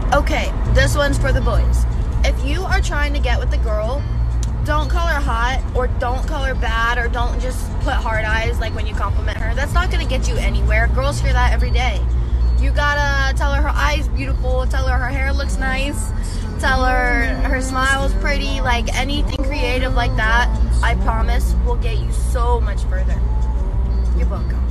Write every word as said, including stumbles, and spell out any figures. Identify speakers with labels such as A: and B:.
A: Okay, this one's for the boys. If you are trying to get with the girl, don't call her hot or don't call her bad or don't just put hard eyes like when you compliment her. That's not going to get you anywhere. Girls hear that every day. You gotta tell her her eyes beautiful, tell her her hair looks nice, tell her her smile's pretty, like anything creative like that, I promise will get you so much further. You're welcome.